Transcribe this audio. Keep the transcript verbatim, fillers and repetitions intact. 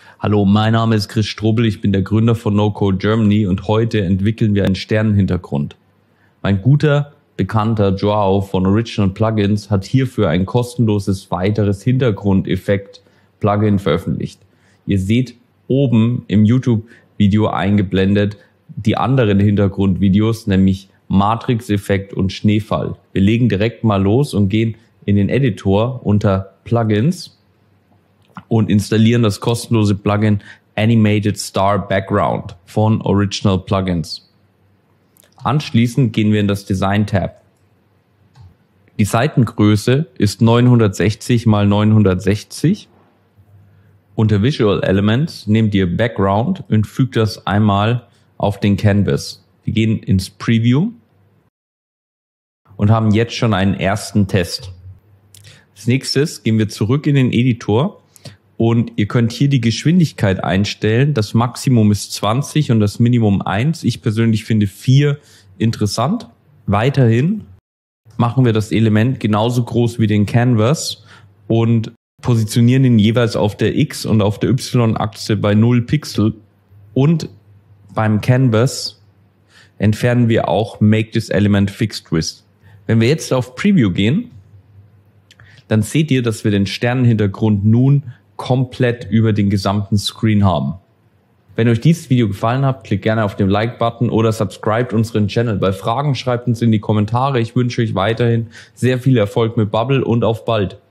Hallo, mein Name ist Chris Strobel, ich bin der Gründer von No Code Germany und heute entwickeln wir einen Sternenhintergrund. Mein guter Bekannter Joao von Original Plugins hat hierfür ein kostenloses weiteres Hintergrundeffekt-Plugin veröffentlicht. Ihr seht oben im YouTube-Video eingeblendet die anderen Hintergrundvideos, nämlich Matrix-Effekt und Schneefall. Wir legen direkt mal los und gehen in den Editor unter Plugins und installieren das kostenlose Plugin Animated Star Background von Original Plugins. Anschließend gehen wir in das Design-Tab. Die Seitengröße ist neunhundertsechzig mal neunhundertsechzig. Unter Visual Elements nehmt ihr Background und fügt das einmal auf den Canvas. Wir gehen ins Preview und haben jetzt schon einen ersten Test. Als nächstes gehen wir zurück in den Editor und ihr könnt hier die Geschwindigkeit einstellen. Das Maximum ist zwanzig und das Minimum eins. Ich persönlich finde vier interessant. Weiterhin machen wir das Element genauso groß wie den Canvas und positionieren ihn jeweils auf der X- und auf der Y-Achse bei null Pixel. Und beim Canvas entfernen wir auch Make this Element Fixed With. Wenn wir jetzt auf Preview gehen, dann seht ihr, dass wir den Sternenhintergrund nun komplett über den gesamten Screen haben. Wenn euch dieses Video gefallen hat, klickt gerne auf den Like-Button oder subscribt unseren Channel. Bei Fragen schreibt uns in die Kommentare. Ich wünsche euch weiterhin sehr viel Erfolg mit Bubble und auf bald.